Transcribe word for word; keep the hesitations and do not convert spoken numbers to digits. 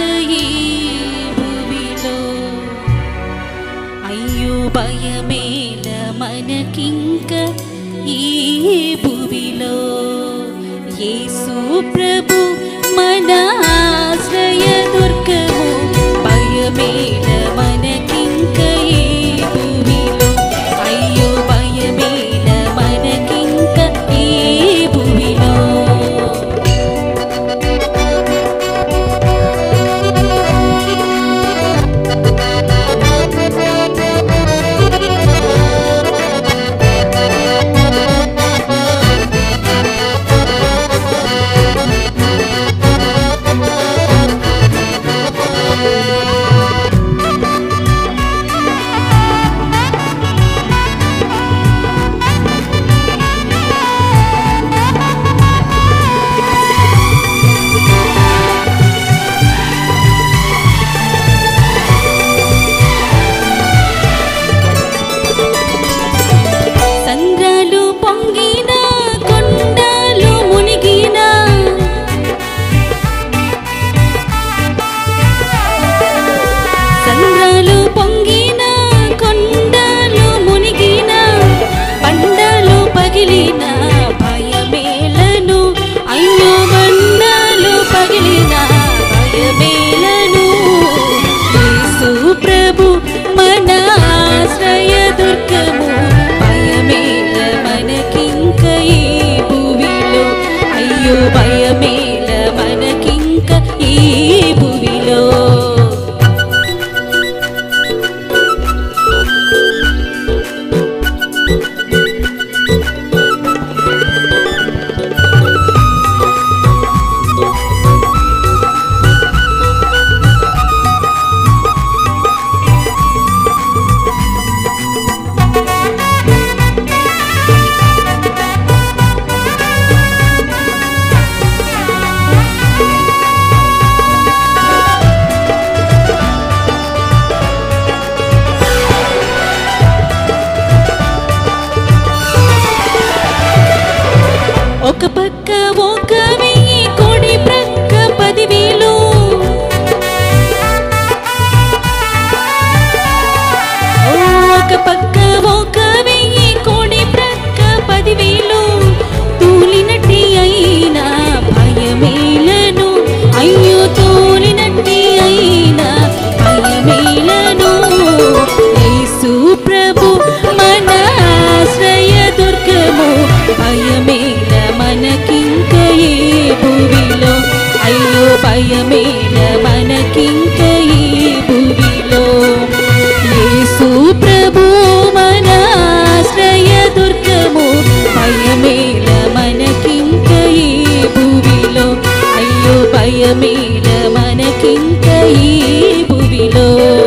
ఈ భూమిలో. అయ్యో భయమేల మనకింక ఈ భూమిలో. యేసు ప్రభు మన ఆశ్రయ దుర్గము, భయమేల మనకింక ఈ భూమిలో. అయ్యో భయమేల మనకింక ఈ భూమిలో. భయమేల మనకింక ఈ భూమిలో. ఒక పక్క ఒక వెయ్యి కోడి ప్రక్క పదివేలు. ఒక పక్క ఒక వెయ్యి కోడి ప్రక్క పదివేలు. తూలినట్టి అయినా భయమేలను, అయ్యో తూలినట్టి అయినా భయమేలను. యేసు ప్రభు మన ఆశ్రయ దుర్గము, భయమేల మనకింక ఈ భూమిలో. అయ్యో భయమేల మనకింక ఈ భూమిలో. యేసు ప్రభు మన ఆశ్రయ దుర్గము, భయమేల మనకింక ఈ భూమిలో. అయ్యో భయమేల మనకింక ఈ భూమిలో.